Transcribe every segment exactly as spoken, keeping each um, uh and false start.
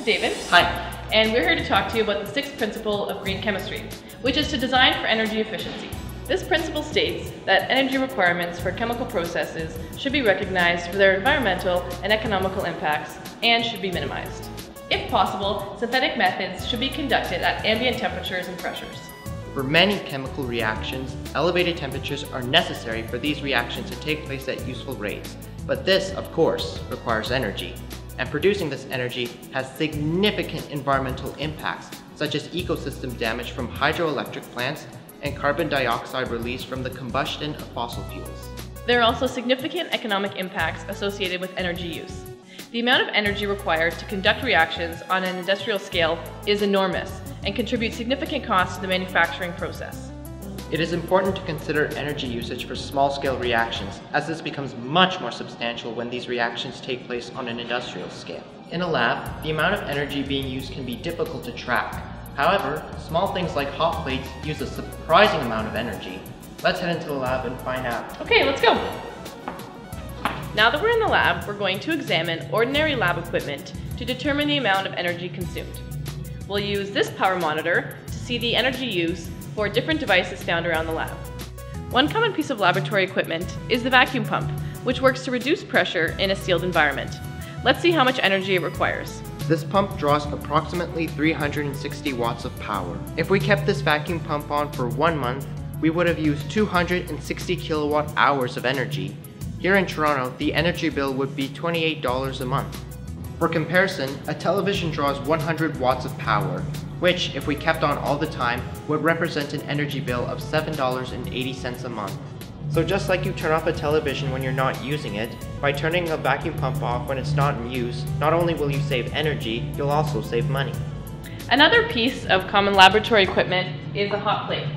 David. Hi. And we're here to talk to you about the sixth principle of green chemistry, which is to design for energy efficiency. This principle states that energy requirements for chemical processes should be recognized for their environmental and economical impacts and should be minimized. If possible, synthetic methods should be conducted at ambient temperatures and pressures. For many chemical reactions, elevated temperatures are necessary for these reactions to take place at useful rates. But this, of course, requires energy. And producing this energy has significant environmental impacts, such as ecosystem damage from hydroelectric plants and carbon dioxide release from the combustion of fossil fuels. There are also significant economic impacts associated with energy use. The amount of energy required to conduct reactions on an industrial scale is enormous and contributes significant costs to the manufacturing process. It is important to consider energy usage for small-scale reactions, as this becomes much more substantial when these reactions take place on an industrial scale. In a lab, the amount of energy being used can be difficult to track. However, small things like hot plates use a surprising amount of energy. Let's head into the lab and find out. Okay, let's go. Now that we're in the lab, we're going to examine ordinary lab equipment to determine the amount of energy consumed. We'll use this power monitor to see the energy use for different devices found around the lab. One common piece of laboratory equipment is the vacuum pump, which works to reduce pressure in a sealed environment. Let's see how much energy it requires. This pump draws approximately three hundred sixty watts of power. If we kept this vacuum pump on for one month, we would have used two hundred sixty kilowatt hours of energy. Here in Toronto, the energy bill would be twenty-eight dollars a month. For comparison, a television draws one hundred watts of power, which, if we kept on all the time, would represent an energy bill of seven dollars and eighty cents a month. So just like you turn off a television when you're not using it, by turning a vacuum pump off when it's not in use, not only will you save energy, you'll also save money. Another piece of common laboratory equipment is a hot plate.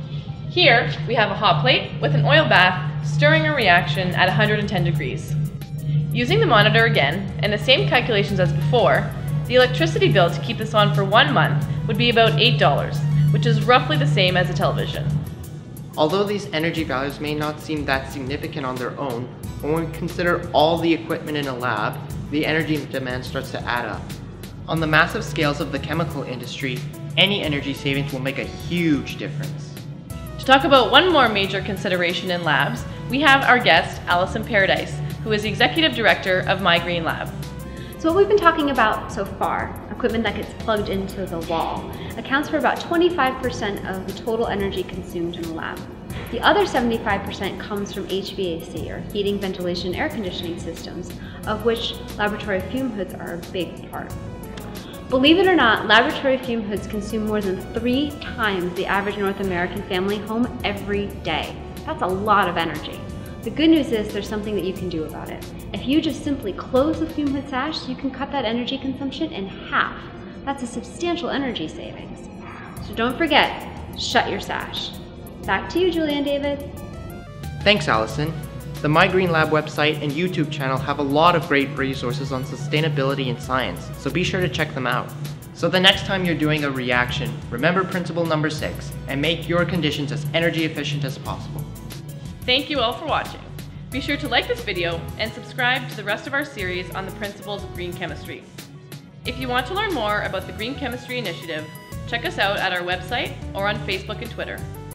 Here, we have a hot plate with an oil bath stirring a reaction at one hundred ten degrees. Using the monitor again, and the same calculations as before, the electricity bill to keep this on for one month would be about eight dollars, which is roughly the same as a television. Although these energy values may not seem that significant on their own, when we consider all the equipment in a lab, the energy demand starts to add up. On the massive scales of the chemical industry, any energy savings will make a huge difference. To talk about one more major consideration in labs, we have our guest, Alison Paradise, who is the Executive Director of MyGreen Lab. So what we've been talking about so far, equipment that gets plugged into the wall, accounts for about twenty-five percent of the total energy consumed in a lab. The other seventy-five percent comes from H V A C, or heating, ventilation, and air conditioning systems, of which laboratory fume hoods are a big part. Believe it or not, laboratory fume hoods consume more than three times the average North American family home every day. That's a lot of energy. The good news is there's something that you can do about it. If you just simply close the fume hood sash, you can cut that energy consumption in half. That's a substantial energy savings. So don't forget, shut your sash. Back to you, Julie and David. Thanks, Allison. The MyGreen Lab website and YouTube channel have a lot of great resources on sustainability and science, so be sure to check them out. So the next time you're doing a reaction, remember principle number six and make your conditions as energy efficient as possible. Thank you all for watching. Be sure to like this video and subscribe to the rest of our series on the principles of green chemistry. If you want to learn more about the Green Chemistry Initiative, check us out at our website or on Facebook and Twitter.